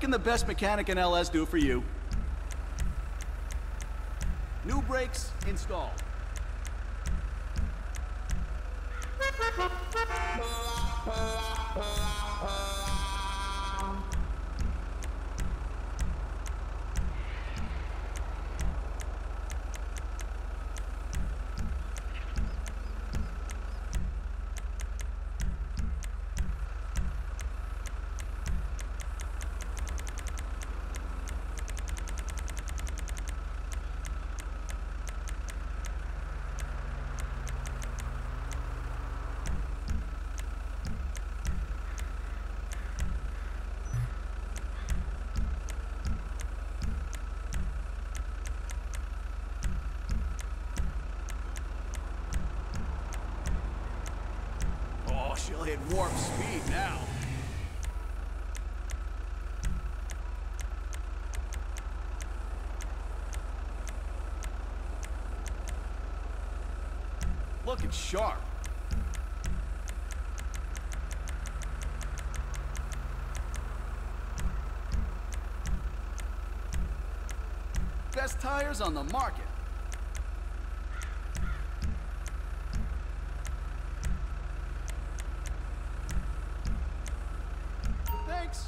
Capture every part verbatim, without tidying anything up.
can the best mechanic in L S do for you? New brakes installed. Oh, she'll hit warp speed now. Looking sharp. Best tires on the market. Thanks.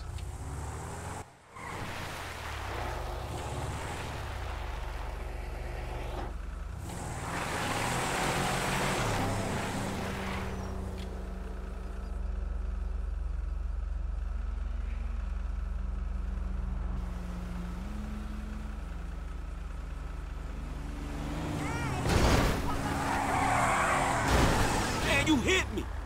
Man, you hit me!